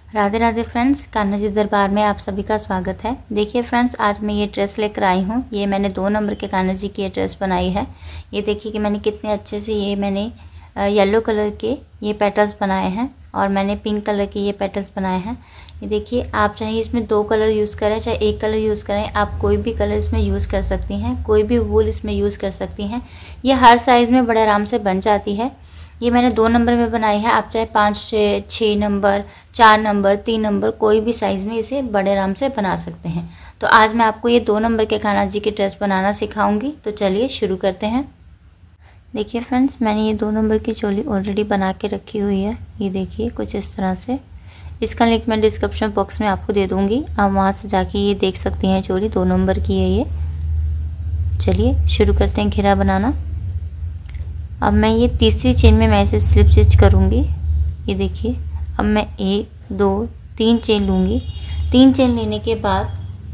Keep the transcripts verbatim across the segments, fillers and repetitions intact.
Radhe Radhe friends, Kanha ji दरबार में आप सभी का स्वागत है। देखिए फ्रेंड्स, आज मैं ये ड्रेस लेकर आई हूँ। ये मैंने दो नंबर के कान्हा जी की ये ड्रेस बनाई है। ये देखिए कि मैंने कितने अच्छे से ये मैंने येलो कलर के ये पैटर्न्स बनाए हैं और मैंने पिंक कलर के ये पैटर्न्स बनाए हैं। ये देखिए, आप चाहे इसमें दो कलर यूज़ करें चाहे एक कलर यूज़ करें, आप कोई भी कलर इसमें यूज़ कर सकती हैं, कोई भी वूल इसमें यूज़ कर सकती हैं। ये हर साइज़ में बड़े आराम से बन जाती है। ये मैंने दो नंबर में बनाई है। आप चाहे पाँच छः छः नंबर, चार नंबर, तीन नंबर, कोई भी साइज़ में इसे बड़े आराम से बना सकते हैं। तो आज मैं आपको ये दो नंबर के कान्हा जी की ड्रेस बनाना सिखाऊंगी। तो चलिए शुरू करते हैं। देखिए फ्रेंड्स, मैंने ये दो नंबर की चोली ऑलरेडी बना के रखी हुई है। ये देखिए कुछ इस तरह से। इसका लिंक मैं डिस्क्रिप्शन बॉक्स में आपको दे दूँगी, आप वहाँ से जाके ये देख सकती हैं। चोली दो नंबर की है ये। चलिए शुरू करते हैं घेरा बनाना। अब मैं ये तीसरी चेन में मैं इसे स्लिप स्टिच करूँगी। ये देखिए, अब मैं एक दो तीन चेन लूँगी। तीन चेन लेने के बाद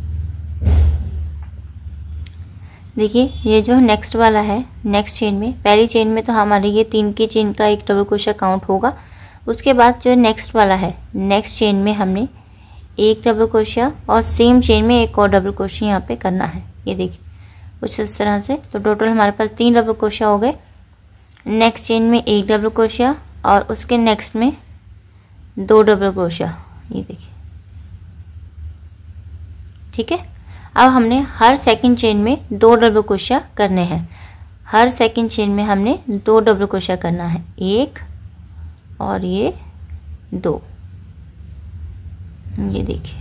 देखिए ये जो नेक्स्ट वाला है, नेक्स्ट चेन में पहली चेन में तो हमारे ये तीन की चेन का एक डबल क्रोशा काउंट होगा। उसके बाद जो नेक्स्ट वाला है, नेक्स्ट चेन में हमने एक डबल क्रोशा और सेम चेन में एक और डबल क्रोशा यहाँ पे करना है। ये देखिए कुछ इस तरह से। तो टोटल हमारे पास तीन डबल क्रोशा हो गए। नेक्स्ट चेन में एक डबल क्रोशा और उसके नेक्स्ट में दो डबल क्रोशा। ये देखिए, ठीक है। अब हमने हर सेकंड चेन में दो डबल क्रोशा करने हैं। हर सेकंड चेन में हमने दो डबल क्रोशा करना है, एक और ये दो। ये देखिए,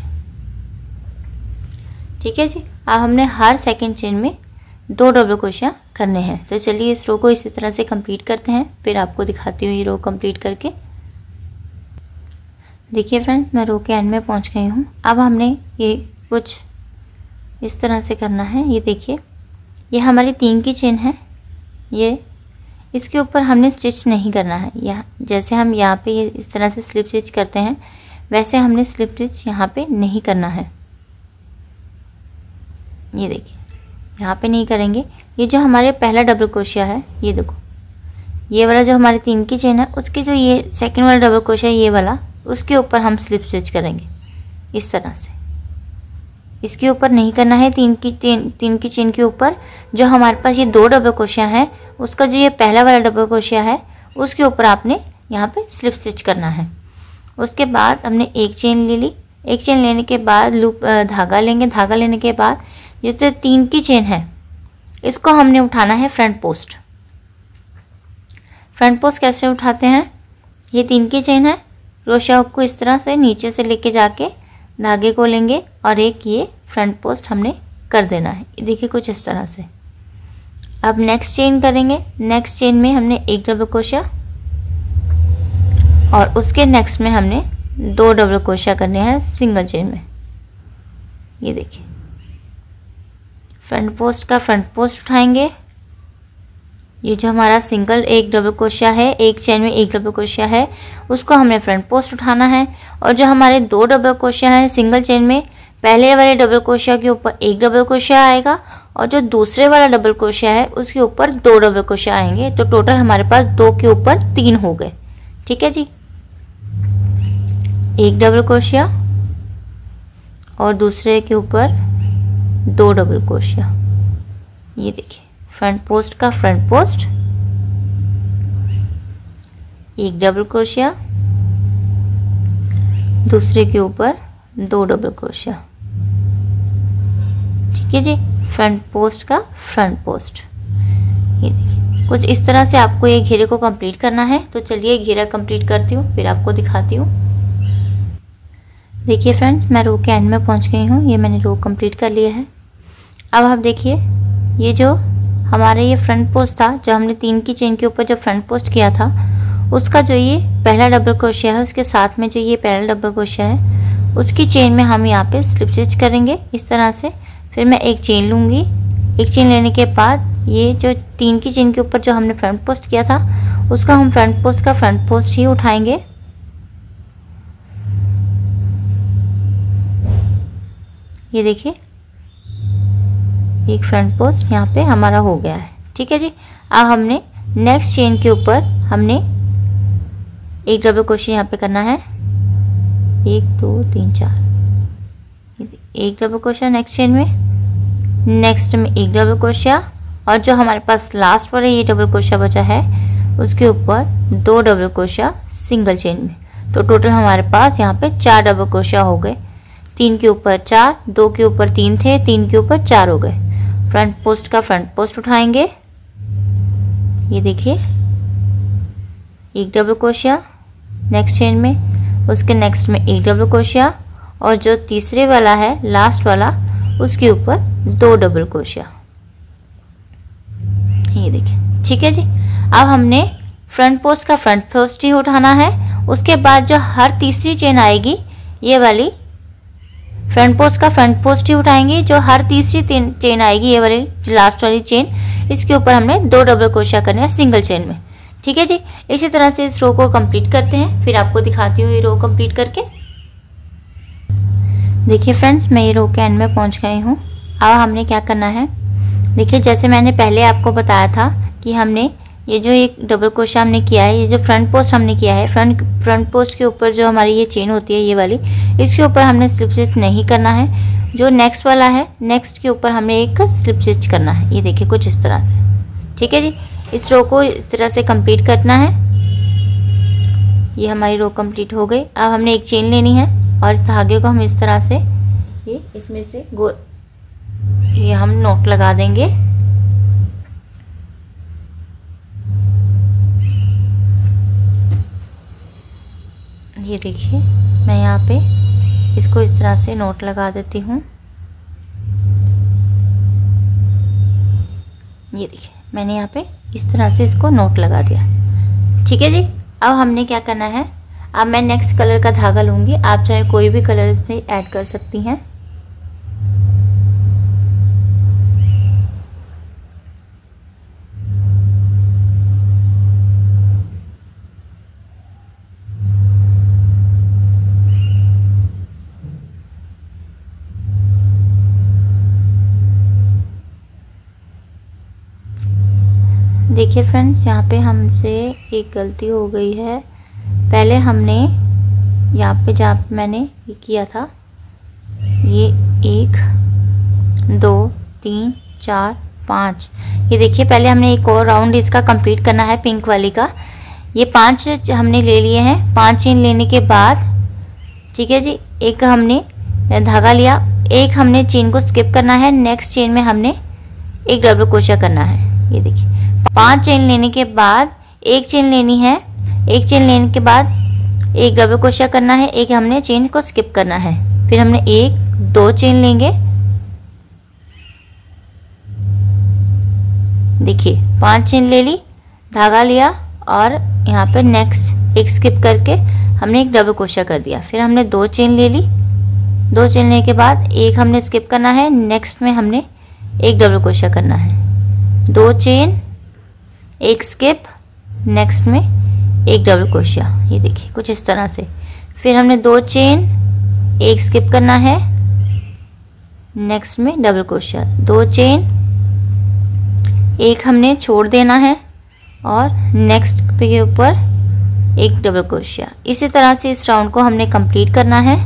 ठीक है जी। अब हमने हर सेकंड चेन में दो डबल क्रोशा करने हैं। तो चलिए इस रो को इसी तरह से कंप्लीट करते हैं, फिर आपको दिखाती हूँ ये रो कंप्लीट करके। देखिए फ्रेंड्स, मैं रो के एंड में पहुँच गई हूँ। अब हमने ये कुछ इस तरह से करना है। ये देखिए, ये हमारी तीन की चेन है। ये इसके ऊपर हमने स्टिच नहीं करना है। यहाँ जैसे हम यहाँ पे ये इस तरह से स्लिप स्टिच करते हैं, वैसे हमने स्लिप स्टिच यहाँ पे नहीं करना है। ये देखिए, यहाँ पे नहीं करेंगे। ये जो हमारे पहला डबल क्रोशिया है, ये देखो, ये वाला जो हमारी तीन की चेन है, उसकी जो ये सेकंड वाला डबल क्रोशिया ये वाला, उसके ऊपर हम स्लिप स्टिच करेंगे इस तरह से। इसके ऊपर नहीं करना है। तीन की तीन तीन की चेन के ऊपर जो हमारे पास ये दो डबल क्रोशिया है, उसका जो ये पहला वाला डबल क्रोशिया है, उसके ऊपर आपने यहाँ पे स्लिप स्टिच करना है। उसके बाद हमने एक चेन ले ली। एक चेन लेने के बाद लूप धागा लेंगे। धागा लेने के बाद ये तो तीन की चेन है, इसको हमने उठाना है फ्रंट पोस्ट। फ्रंट पोस्ट कैसे उठाते हैं? ये तीन की चेन है, क्रोशिया को इस तरह से नीचे से लेके जाके धागे को लेंगे और एक ये फ्रंट पोस्ट हमने कर देना है। ये देखिए कुछ इस तरह से। अब नेक्स्ट चेन करेंगे। नेक्स्ट चेन में हमने एक डबल क्रोशिया और उसके नेक्स्ट में हमने दो डबल क्रोशिया करने हैं सिंगल चेन में। ये देखिए, फ्रंट पोस्ट का फ्रंट पोस्ट उठाएंगे। ये जो हमारा सिंगल एक डबल क्रोशिया है, एक चेन में एक डबल क्रोशिया है, उसको हमने फ्रंट पोस्ट उठाना है। और जो हमारे दो डबल क्रोशिया हैं सिंगल चेन में, पहले वाले डबल क्रोशिया के ऊपर एक डबल क्रोशिया आएगा और जो दूसरे वाला डबल क्रोशिया है उसके ऊपर दो डबल क्रोशिया आएंगे। तो टोटल हमारे पास दो के ऊपर तीन हो गए। ठीक है जी। एक डबल क्रोशिया और दूसरे के ऊपर दो डबल क्रोशिया। ये देखिए, फ्रंट पोस्ट का फ्रंट पोस्ट, एक डबल क्रोशिया, दूसरे के ऊपर दो डबल क्रोशिया। ठीक है जी, फ्रंट पोस्ट का फ्रंट पोस्ट। ये देखिए कुछ इस तरह से आपको ये घेरे को कंप्लीट करना है। तो चलिए घेरा कंप्लीट करती हूँ, फिर आपको दिखाती हूँ। देखिए फ्रेंड्स, मैं रो के एंड में पहुँच गई हूँ। ये मैंने रो कंप्लीट कर लिया है। अब आप देखिए, ये जो हमारे ये फ्रंट पोस्ट था, जो हमने तीन की चेन के ऊपर जो फ्रंट पोस्ट किया था, उसका जो ये पहला डबल क्रोशिया है, उसके साथ में जो ये पहला डबल क्रोशिया है, उसकी चेन में हम यहाँ पे स्लिप स्टिच करेंगे इस तरह से। फिर मैं एक चेन लूँगी। एक चेन लेने के बाद ये जो तीन की चेन के ऊपर जो हमने फ्रंट पोस्ट किया था, उसका हम फ्रंट पोस्ट का फ्रंट पोस्ट ही उठाएंगे। ये देखिए, एक फ्रंट पोस्ट यहाँ पे हमारा हो गया है। ठीक है जी। अब हमने नेक्स्ट चेन के ऊपर हमने एक डबल क्रोशिया यहाँ पे करना है। एक दो तीन चार, एक डबल क्रोशिया नेक्स्ट चेन में, नेक्स्ट में एक डबल क्रोशिया, और जो हमारे पास लास्ट वाला ये डबल क्रोशिया बचा है उसके ऊपर दो डबल क्रोशिया सिंगल चेन में। तो टोटल हमारे पास यहाँ पे चार डबल क्रोशिया हो गए। तीन के ऊपर चार, दो के ऊपर तीन थे, तीन के ऊपर चार हो गए। फ्रंट पोस्ट का फ्रंट पोस्ट उठाएंगे, ये देखिए एक डबल क्रोशिया नेक्स्ट चेन में, उसके नेक्स्ट में एक डबल क्रोशिया, और जो तीसरे वाला है लास्ट वाला उसके ऊपर दो डबल क्रोशिया, ये देखिए। ठीक है जी, अब हमने फ्रंट पोस्ट का फ्रंट पोस्ट ही उठाना है। उसके बाद जो हर तीसरी चेन आएगी ये वाली फ्रंट पोस्ट का फ्रंट पोस्ट ही उठाएंगे। जो हर तीसरी चेन आएगी ये वाली जो लास्ट वाली चेन, इसके ऊपर हमने दो डबल क्रोशिया करने हैं सिंगल चेन में। ठीक है जी, इसी तरह से इस रो को कंप्लीट करते हैं, फिर आपको दिखाती हूँ ये रो कंप्लीट करके। देखिए फ्रेंड्स, मैं ये रो के एंड में पहुंच गई हूँ। अब हमने क्या करना है, देखिए जैसे मैंने पहले आपको बताया था कि हमने ये जो एक डबल क्रोशिया हमने किया है, ये जो फ्रंट पोस्ट हमने किया है, फ्रंट फ्रंट पोस्ट के ऊपर जो हमारी ये चेन होती है ये वाली, इसके ऊपर हमने स्लिप स्टिच नहीं करना है। जो नेक्स्ट वाला है, नेक्स्ट के ऊपर हमें एक स्लिप स्टिच करना है, ये देखिए कुछ इस तरह से। ठीक है जी, इस रो को इस तरह से कंप्लीट करना है। ये हमारी रो कंप्लीट हो गई। अब हमने एक चेन लेनी है और इस धागे को हम इस तरह से ये इसमें से गो ये हम नोट लगा देंगे। ये देखिए, मैं यहाँ पे इसको इस तरह से नोट लगा देती हूँ। ये देखिए, मैंने यहाँ पे इस तरह से इसको नोट लगा दिया। ठीक है जी, अब हमने क्या करना है, अब मैं नेक्स्ट कलर का धागा लूँगी। आप चाहे कोई भी कलर भी ऐड कर सकती हैं। देखिए फ्रेंड्स, यहाँ पे हमसे एक गलती हो गई है। पहले हमने यहाँ पे जहाँ पे मैंने ये किया था, ये एक दो तीन चार पाँच, ये देखिए पहले हमने एक और राउंड इसका कंप्लीट करना है पिंक वाली का। ये पांच हमने ले लिए हैं। पांच चेन लेने के बाद, ठीक है जी, एक हमने धागा लिया, एक हमने चेन को स्किप करना है, नेक्स्ट चेन में हमने एक डबल क्रोशिया करना है। ये देखिए, पांच चेन लेने के बाद एक चेन लेनी है, एक चेन लेने के बाद एक डबल क्रोशिया करना है, एक हमने चेन को स्किप करना है। फिर हमने एक दो चेन लेंगे, देखिए पांच चेन ले ली, धागा लिया और यहाँ पे नेक्स्ट एक स्किप करके हमने एक डबल क्रोशिया कर दिया। फिर हमने दो चेन ले ली, दो चेन लेने के बाद एक हमने स्किप करना है, नेक्स्ट में हमने एक डबल क्रोशिया करना है। दो चेन, एक स्किप, नेक्स्ट में एक डबल क्रोशिया, ये देखिए कुछ इस तरह से। फिर हमने दो चेन, एक स्किप करना है, नेक्स्ट में डबल क्रोशिया, दो चेन, एक हमने छोड़ देना है और नेक्स्ट के ऊपर एक डबल क्रोशिया। इसी तरह से इस राउंड को हमने कंप्लीट करना है।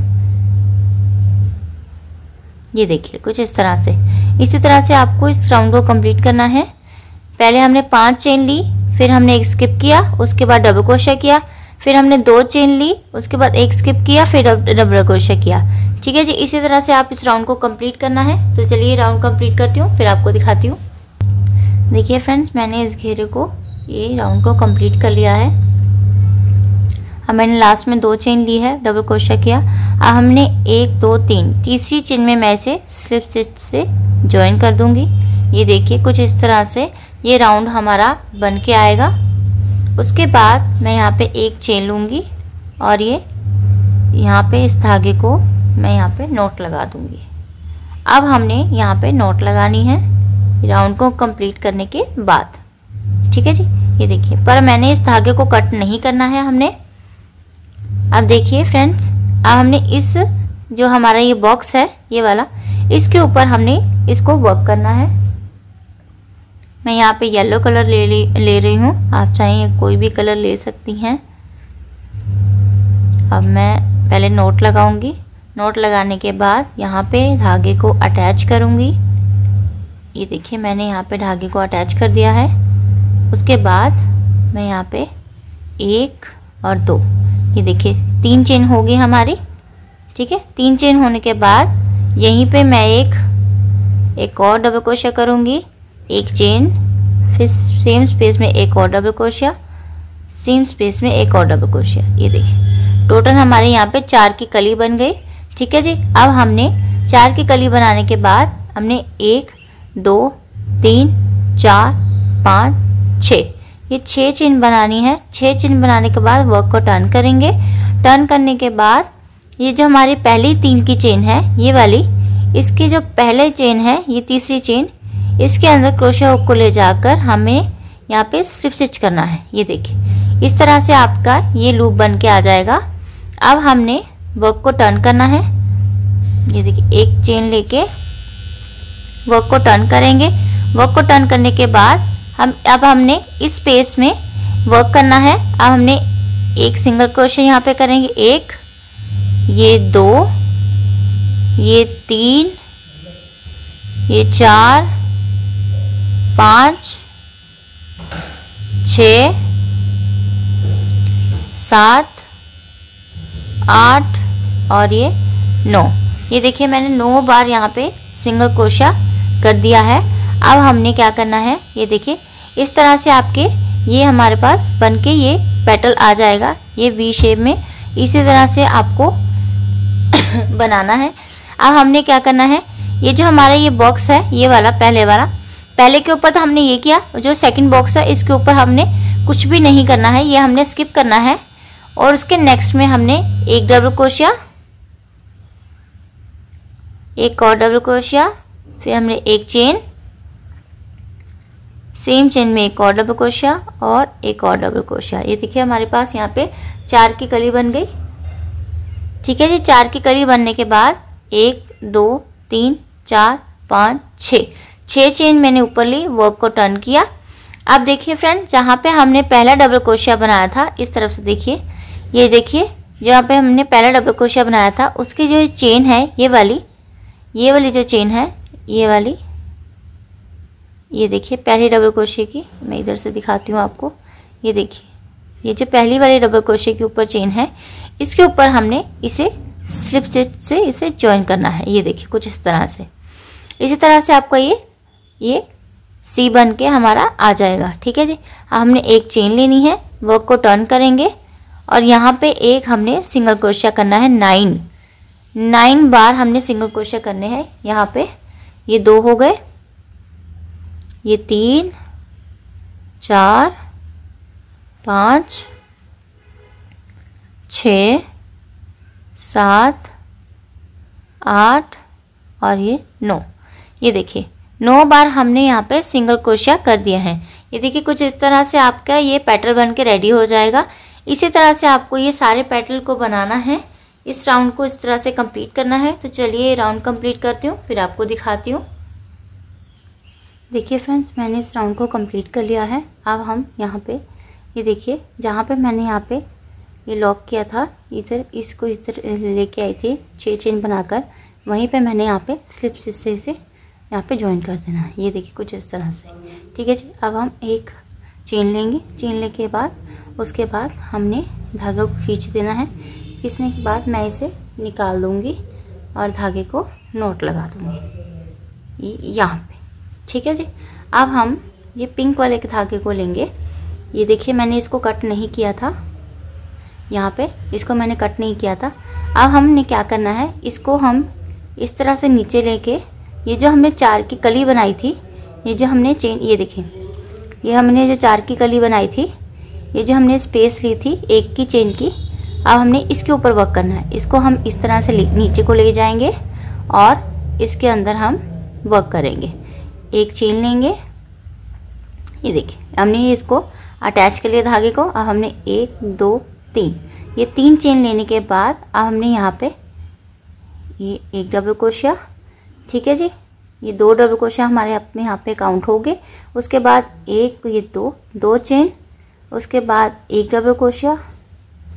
ये देखिए कुछ इस तरह से। इसी तरह से आपको इस राउंड को कंप्लीट करना है। पहले हमने पांच चेन ली, फिर हमने एक स्किप किया, उसके बाद डबल क्रोशिया किया, फिर हमने दो चेन ली, उसके बाद एक स्किप किया, फिर डबल क्रोशिया किया। ठीक है जी, इसी तरह से आप इस राउंड को कंप्लीट करना है। तो चलिए राउंड कंप्लीट करती हूँ, फिर आपको दिखाती हूँ। देखिए फ्रेंड्स, मैंने इस घेरे को, ये राउंड को कंप्लीट कर लिया है। अब मैंने लास्ट में दो चेन ली है, डबल क्रोशिया किया। अब हमने एक दो तीन, तीसरी चेन में मैं इसे स्लिप स्टिच से ज्वाइन कर दूंगी। ये देखिए कुछ इस तरह से ये राउंड हमारा बन के आएगा। उसके बाद मैं यहाँ पे एक चेन लूँगी और ये यहाँ पे इस धागे को मैं यहाँ पे नोट लगा दूँगी। अब हमने यहाँ पे नोट लगानी है राउंड को कंप्लीट करने के बाद। ठीक है जी, ये देखिए, पर मैंने इस धागे को कट नहीं करना है हमने। अब देखिए फ्रेंड्स, अब हमने इस जो हमारा ये बॉक्स है ये वाला, इसके ऊपर हमने इसको वर्क करना है। मैं यहाँ पे येलो कलर ले ली ले रही हूँ, आप चाहें कोई भी कलर ले सकती हैं। अब मैं पहले नोट लगाऊंगी। नोट लगाने के बाद यहाँ पे धागे को अटैच करूंगी। ये देखिए मैंने यहाँ पे धागे को अटैच कर दिया है। उसके बाद मैं यहाँ पे एक और दो, ये देखिए तीन चेन हो गई हमारी। ठीक है, तीन चेन होने के बाद यहीं पे मैं एक एक और डबल क्रोशिया करूँगी, एक चेन, फिर सेम स्पेस में एक और डबल क्रोशिया, सेम स्पेस में एक और डबल क्रोशिया। ये देखिए टोटल हमारे यहाँ पे चार की कली बन गई। ठीक है जी, अब हमने चार की कली बनाने के बाद हमने एक, दो, तीन, चार, पाँच, छः, ये छः चेन बनानी है। छः चेन बनाने के बाद वर्क को टर्न करेंगे। टर्न करने के बाद ये जो हमारी पहली तीन की चेन है, ये वाली, इसकी जो पहले चेन है, ये तीसरी चेन, इसके अंदर क्रोशिया हुक को ले जाकर हमें यहाँ पे स्लिप स्टिच करना है। ये देखिए इस तरह से आपका ये लूप बन के आ जाएगा। अब हमने वर्क को टर्न करना है। ये देखिए एक चेन लेके वर्क को टर्न करेंगे। वर्क को टर्न करने के बाद हम अब हमने इस स्पेस में वर्क करना है। अब हमने एक सिंगल क्रोशिया यहाँ पे करेंगे, एक, ये दो, ये तीन, ये चार, पाँच, छ, सात, आठ और ये नौ। ये देखिए मैंने नौ बार यहाँ पे सिंगल क्रोशिया कर दिया है। अब हमने क्या करना है, ये देखिए इस तरह से आपके ये हमारे पास बनके ये पेटल आ जाएगा, ये वी शेप में। इसी तरह से आपको बनाना है। अब हमने क्या करना है, ये जो हमारा ये बॉक्स है, ये वाला पहले वाला, पहले के ऊपर तो हमने ये किया, जो सेकंड बॉक्स है इसके ऊपर हमने कुछ भी नहीं करना है, ये हमने स्किप करना है। और उसके नेक्स्ट में हमने एक डबल क्रोशिया, एक और डबल क्रोशिया, फिर हमने एक चेन, सेम चेन में एक और डबल क्रोशिया और एक और डबल क्रोशिया। ये देखिए हमारे पास यहाँ पे चार की कली बन गई। ठीक है जी, चार की कली बनने के बाद एक, दो, तीन, चार, पाँच, छः, छः चेन मैंने ऊपर ली, वर्क को टर्न किया। अब देखिए फ्रेंड, जहाँ पे हमने पहला डबल क्रोशिया बनाया था, इस तरफ से देखिए, ये देखिए जहाँ पे हमने पहला डबल क्रोशिया बनाया था उसकी जो चेन है, ये वाली, ये वाली जो चेन है, ये वाली, ये देखिए पहली डबल क्रोशिया की, मैं इधर से दिखाती हूँ आपको। ये देखिए ये जो पहली वाली डबल क्रोशिया के ऊपर चेन है, इसके ऊपर हमने इसे स्लिप स्टिच से इसे जॉइन करना है। ये देखिए कुछ इस तरह से, इसी तरह से आपका ये ये सी बन के हमारा आ जाएगा। ठीक है जी, हमने एक चेन लेनी है, वर्क को टर्न करेंगे और यहाँ पे एक हमने सिंगल क्रोशिया करना है। नाइन नाइन बार हमने सिंगल क्रोशिया करने हैं। यहाँ पे ये दो हो गए, ये तीन, चार, पाँच, छ, सात, आठ और ये नौ। ये देखिए नौ बार हमने यहाँ पे सिंगल क्रोशिया कर दिए हैं। ये देखिए कुछ इस तरह से आपका ये पैटर्न बन के रेडी हो जाएगा। इसी तरह से आपको ये सारे पैटर्न को बनाना है, इस राउंड को इस तरह से कंप्लीट करना है। तो चलिए राउंड कंप्लीट करती हूँ, फिर आपको दिखाती हूँ। देखिए फ्रेंड्स, मैंने इस राउंड को कंप्लीट कर लिया है। अब हम यहाँ पे ये देखिए, जहाँ पे मैंने यहाँ पे ये लॉक किया था, इधर इसको इधर लेके आई थी छः चेन बनाकर, वहीं पे मैंने यहाँ पे स्लिप स्टिच से इसे यहाँ पे ज्वाइन कर देना है। ये देखिए कुछ इस तरह से। ठीक है जी, अब हम एक चेन लेंगे, चेन लेने के बाद उसके बाद हमने धागे को खींच देना है। खींचने के बाद मैं इसे निकाल दूँगी और धागे को नोट लगा दूँगी ये यहाँ पे। ठीक है जी, अब हम ये पिंक वाले के धागे को लेंगे। ये देखिए मैंने इसको कट नहीं किया था, यहाँ पे इसको मैंने कट नहीं किया था। अब हमने क्या करना है, इसको हम इस तरह से नीचे लेके, ये जो हमने चार की कली बनाई थी, ये जो हमने चेन, ये देखिए ये हमने जो चार की कली बनाई थी, ये जो हमने स्पेस ली थी एक की चेन की, अब हमने इसके ऊपर वर्क करना है। इसको हम इस तरह से नीचे को ले जाएंगे और इसके अंदर हम वर्क करेंगे। एक चेन लेंगे, ये देखिए हमने इसको अटैच कर लिया धागे को। अब हमने एक, दो, तीन, ये तीन चेन लेने के बाद अब हमने यहाँ पे ये एक डबल क्रोशिया। ठीक है जी, ये दो डबल क्रोशिया हमारे अपने यहाँ पे काउंट हो गए। उसके बाद एक, ये दो दो चेन, उसके बाद एक डबल क्रोशिया,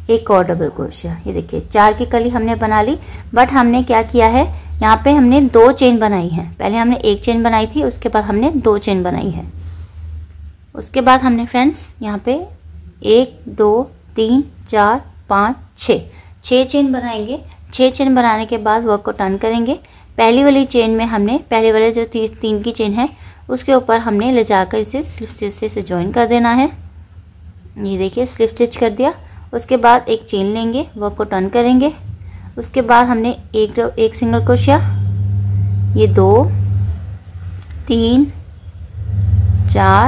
एक और डबल क्रोशिया। ये देखिए चार की कली हमने बना ली, बट हमने क्या किया है यहाँ पे हमने दो चेन बनाई है। पहले हमने एक चेन बनाई थी, उसके बाद हमने दो चेन बनाई है। उसके बाद हमने फ्रेंड्स यहाँ पे एक दो तीन चार पाँच छः छः चेन बनाएंगे। छः चेन बनाने के बाद वर्क को टर्न करेंगे। पहली वाली चेन में हमने पहले वाले जो ती, तीन की चेन है उसके ऊपर हमने ले जाकर इसे स्लिप स्टिच से ज्वाइन कर देना है। ये देखिए स्लिप स्टिच कर दिया। उसके बाद एक चेन लेंगे, वर्क को टर्न करेंगे। उसके बाद हमने एक एक सिंगल क्रोशिया, ये दो तीन चार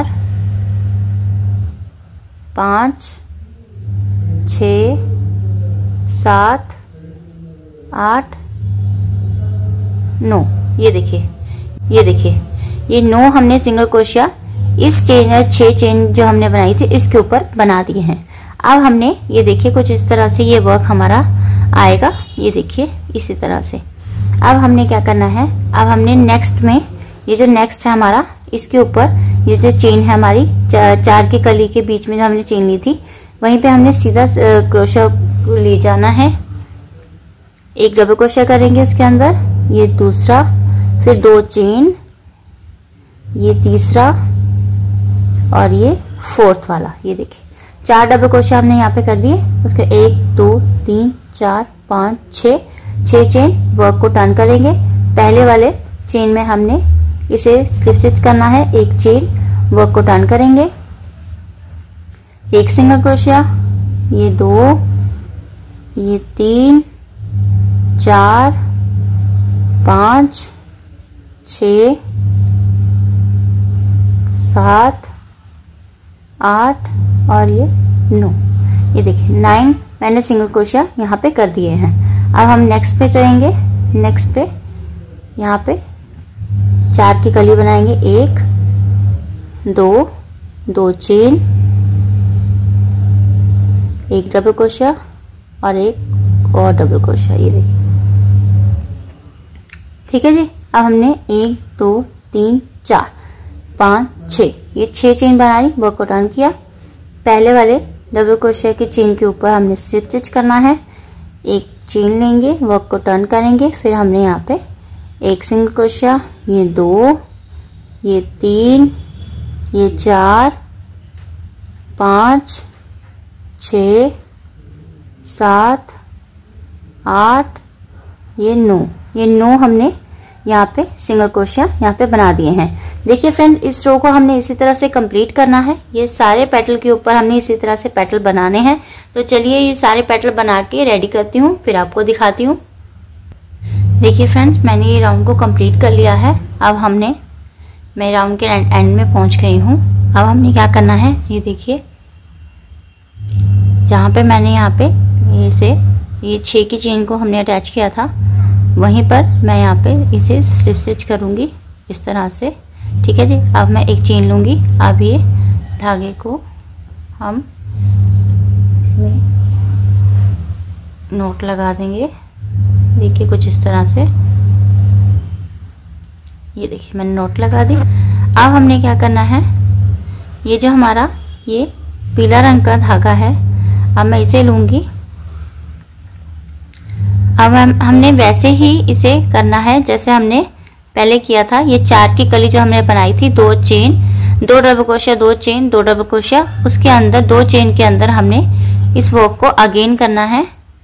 पाँच छ सात आठ नौ। ये देखिए ये देखिए ये नौ हमने सिंगल क्रोशिया इस चेन छह चेन जो हमने बनाई थी इसके ऊपर बना दिए हैं। अब हमने ये देखिए कुछ इस तरह से ये वर्क हमारा आएगा। ये देखिए इसी तरह से। अब हमने क्या करना है, अब हमने नेक्स्ट में ये जो नेक्स्ट है हमारा, इसके ऊपर ये जो चेन है हमारी चा, चार की कली के बीच में जो हमने चेन ली थी वहीं पे हमने सीधा क्रोशिया ले जाना है। एक डबल क्रोशिया करेंगे इसके अंदर, ये दूसरा, फिर दो चेन, ये तीसरा और ये फोर्थ वाला। ये देखिए चार डबल क्रोशिया हमने यहाँ पे कर दिए। उसके एक दो तीन चार पाँच छः छः चेन, वर्क को टर्न करेंगे। पहले वाले चेन में हमने इसे स्लिप स्टिच करना है, एक चेन, वर्क को टर्न करेंगे, एक सिंगल क्रोशिया, ये दो, ये तीन चार पाँच छ सात आठ और ये नौ। ये देखिए नाइन मैंने सिंगल क्रोशिया यहाँ पे कर दिए हैं। अब हम नेक्स्ट पे जाएंगे। नेक्स्ट पे यहाँ पे चार की कली बनाएंगे, एक दो दो चेन, एक डबल क्रोशिया और एक और डबल क्रोशिया। ये देखिए ठीक है जी। अब हमने एक दो तीन चार पाँच छः ये छः चेन बना ली, वर्क को टर्न किया। पहले वाले डबल क्रोशिया की चेन के ऊपर हमने स्लिप स्टिच करना है, एक चेन लेंगे, वर्क को टर्न करेंगे, फिर हमने यहाँ पे एक सिंगल क्रोशिया, ये दो, ये तीन, ये चार पाँच छ सात आठ, ये नौ। ये नौ हमने यहाँ पे सिंगल क्रोशिया यहाँ पे बना दिए हैं। देखिए फ्रेंड इस रो को हमने इसी तरह से कंप्लीट करना है। ये सारे पेटल के ऊपर हमने इसी तरह से पेटल बनाने हैं। तो चलिए ये सारे पेटल बना के रेडी करती हूँ, फिर आपको दिखाती हूँ। देखिए फ्रेंड्स मैंने ये राउंड को कंप्लीट कर लिया है। अब हमने मैं राउंड के एंड में पहुंच गई हूँ। अब हमने क्या करना है, ये देखिए जहाँ पे मैंने यहाँ पे इसे ये छः की चेन को हमने अटैच किया था वहीं पर मैं यहाँ पे इसे स्लिप स्टिच करूँगी इस तरह से। ठीक है जी। अब मैं एक चेन लूँगी। अब ये धागे को हम इसमें नोट लगा देंगे। देखिए कुछ इस तरह से। ये देखिए मैंने नोट लगा दी। अब हमने क्या करना है, ये जो हमारा ये पीला रंग का धागा है अब मैं इसे लूँगी। अब हम हमने वैसे ही इसे करना है जैसे हमने पहले किया था। ये चार की कली जो हमने बनाई थी, दो चेन, दो डबल क्रोशिया, दो चेन, दो डबल क्रोशिया, उसके अंदर दो चेन के अंदर हमने इस वर्क को अगेन करना है।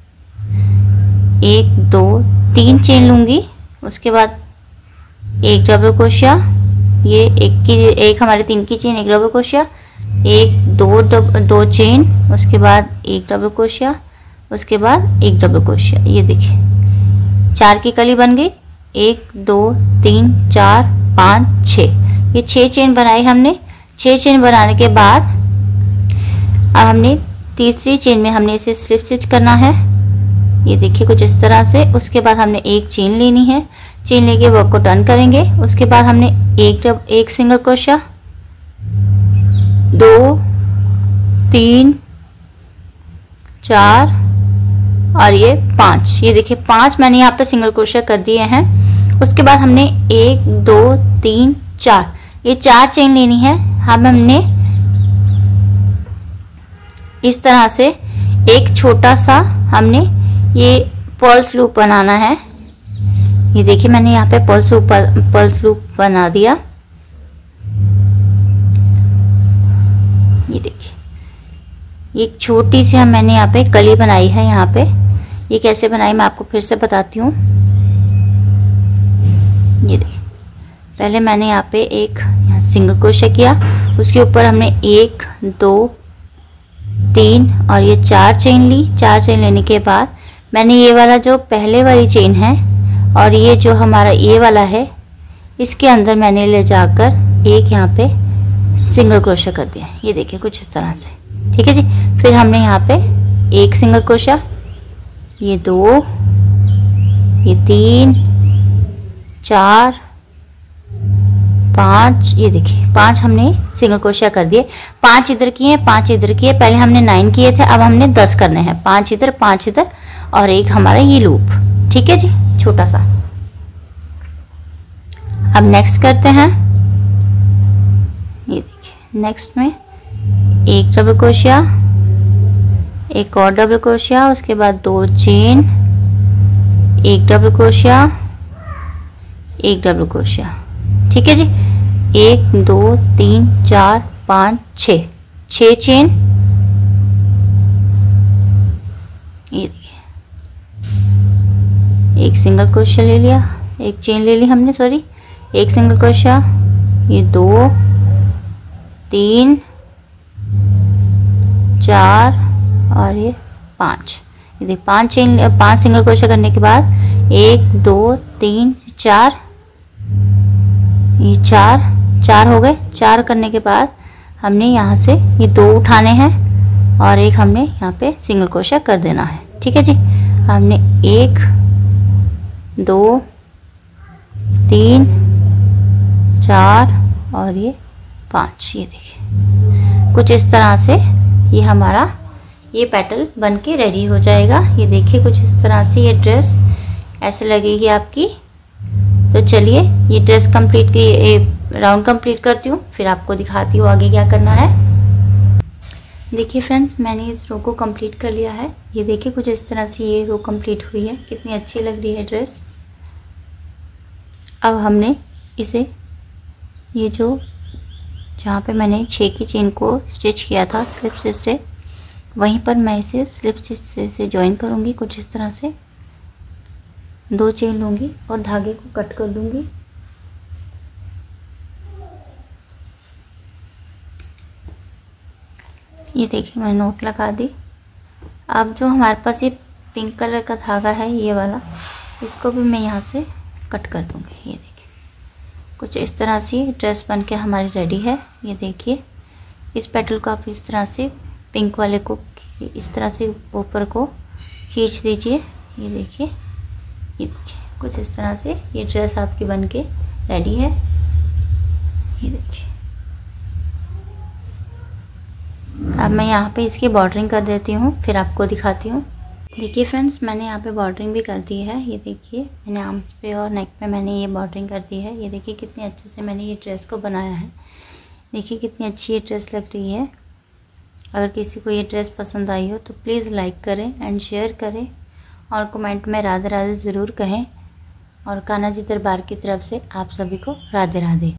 एक दो तीन चेन लूँगी, उसके बाद एक डबल क्रोशिया, ये एक की एक हमारे तीन की चेन, एक डबल क्रोशिया, एक दो डब दो चेन, उसके बाद एक डबल क्रोशिया, उसके बाद एक डबल क्रोशिया। ये देखिए चार की कली बन गई। एक दो तीन चार पाँच छः, ये छः चेन बनाई हमने। छः चेन बनाने के बाद अब हमने तीसरी चेन में हमने इसे स्लिप स्टिच करना है। ये देखिए कुछ इस तरह से। उसके बाद हमने एक चेन लेनी है, चेन लेके वर्क को टर्न करेंगे। उसके बाद हमने एक डब एक सिंगल क्रोशिया, दो तीन चार और ये पांच। ये देखिए पांच मैंने यहाँ पे सिंगल क्रोशिया कर दिए हैं। उसके बाद हमने एक दो तीन चार, ये चार चेन लेनी है। हम हमने इस तरह से एक छोटा सा हमने ये पल्स लूप बनाना है। ये देखिए मैंने यहाँ पे पल्स लूप पल्स लूप बना दिया। ये देखिए एक छोटी सी हम मैंने यहाँ पे कली बनाई है। यहाँ पे ये कैसे बनाई मैं आपको फिर से बताती हूँ। ये देखिए पहले मैंने यहाँ पे एक यहाँ सिंगल क्रोशे किया, उसके ऊपर हमने एक दो तीन और ये चार चेन ली। चार चेन लेने के बाद मैंने ये वाला जो पहले वाली चेन है और ये जो हमारा ये वाला है, इसके अंदर मैंने ले जाकर एक यहाँ पे सिंगल क्रोशा कर दिया। ये देखिए कुछ इस तरह से, ठीक है जी। फिर हमने यहाँ पे एक सिंगल क्रोशा, ये दो, ये तीन, चार, पाँच, ये देखिए पांच हमने सिंगल क्रोशा कर दिए। पांच इधर किए, पांच इधर किए। पहले हमने नाइन किए थे, अब हमने दस करने हैं। पांच इधर, पांच इधर और एक हमारा ये लूप, ठीक है जी, छोटा सा। अब नेक्स्ट करते हैं। ये देखिए नेक्स्ट में एक डबल क्रोशिया, एक और डबल क्रोशिया, उसके बाद दो चेन, एक डबल क्रोशिया, एक डबल क्रोशिया, ठीक है जी। एक दो तीन चार पाँच छ छः चेन। ये देखिए एक सिंगल क्रोशिया ले लिया, एक चेन ले ली हमने, सॉरी एक सिंगल क्रोशिया, ये दो तीन चार और ये पाँच। ये देखिए पांच चेन, पांच सिंगल क्रोशिया करने के बाद एक दो तीन चार, ये चार चार हो गए। चार करने के बाद हमने यहाँ से ये दो उठाने हैं और एक हमने यहाँ पे सिंगल क्रोशिया कर देना है, ठीक है जी। हमने एक दो तीन चार और ये पाँच। ये देखिए कुछ इस तरह से ये हमारा ये पेटल बन के रेडी हो जाएगा। ये देखिए कुछ इस तरह से ये ड्रेस ऐसे लगेगी आपकी। तो चलिए ये ड्रेस कंप्लीट की राउंड कंप्लीट करती हूँ, फिर आपको दिखाती हूँ आगे क्या करना है। देखिए फ्रेंड्स मैंने इस रो को कंप्लीट कर लिया है। ये देखिए कुछ इस तरह से ये रो कंप्लीट हुई है। कितनी अच्छी लग रही है ड्रेस। अब हमने इसे ये जो जहाँ पे मैंने छः की चेन को स्टिच किया था स्लिप स्टिच से, वहीं पर मैं इसे स्लिप स्टिच से, से ज्वाइन करूँगी। कुछ इस तरह से दो चेन लूँगी और धागे को कट कर दूँगी। ये देखिए मैंने नोट लगा दी। अब जो हमारे पास ये पिंक कलर का धागा है ये वाला, इसको भी मैं यहाँ से कट कर दूँगी। ये देखिए कुछ इस तरह से ड्रेस बन के हमारी रेडी है। ये देखिए इस पेटल को आप इस तरह से पिंक वाले को इस तरह से ऊपर को खींच दीजिए। ये देखिए ये देखिए कुछ इस तरह से ये ड्रेस आपकी बन के रेडी है। ये देखिए अब मैं यहाँ पे इसकी बॉर्डरिंग कर देती हूँ, फिर आपको दिखाती हूँ। देखिए फ्रेंड्स मैंने यहाँ पे बॉर्डरिंग भी कर दी है। ये देखिए मैंने आर्म्स पे और नेक पे मैंने ये बॉर्डरिंग कर दी है। ये देखिए कितने अच्छे से मैंने ये ड्रेस को बनाया है। देखिए कितनी अच्छी ये ड्रेस लग रही है। अगर किसी को ये ड्रेस पसंद आई हो तो प्लीज़ लाइक करें एंड शेयर करें और कमेंट में राधे राधे ज़रूर कहें। और कान्हा जी दरबार की तरफ से आप सभी को राधे राधे।